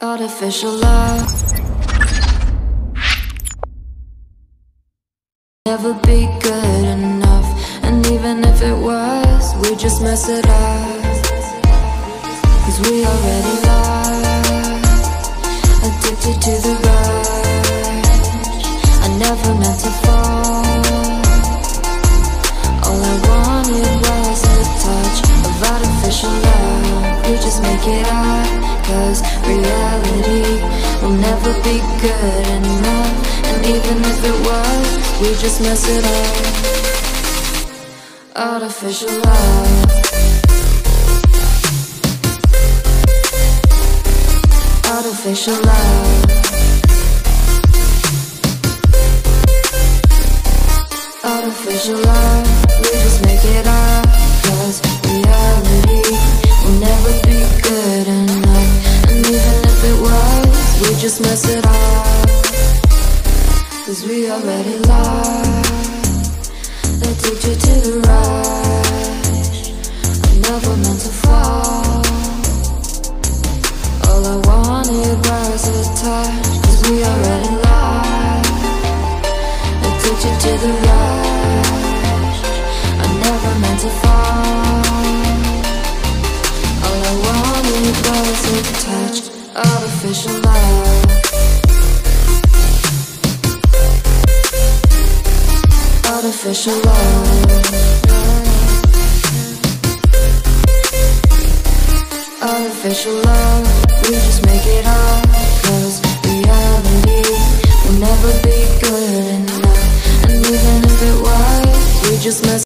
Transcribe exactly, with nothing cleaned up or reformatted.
Artificial love never be good enough, and even if it was, we just mess it up. Cause we already lost, addicted to the rush. I never meant to fall. All I wanted was a touch of artificial love. We just make it up, cause reality will never be good enough. And even if it was, we just mess it up. Artificial love, artificial love, artificial love. We just make it up, cause reality will never be good enough. And even if it was, we just mess it up. Cause we already lost, addicted to the rush. I never meant to fall. All I wanted was a touch. Cause we already lost, addicted to the rush. I never meant to fall. All I wanted was a touch. Artificial love, artificial love, artificial love. We just make it up, cause reality will never be good enough. And even if it was, we just mess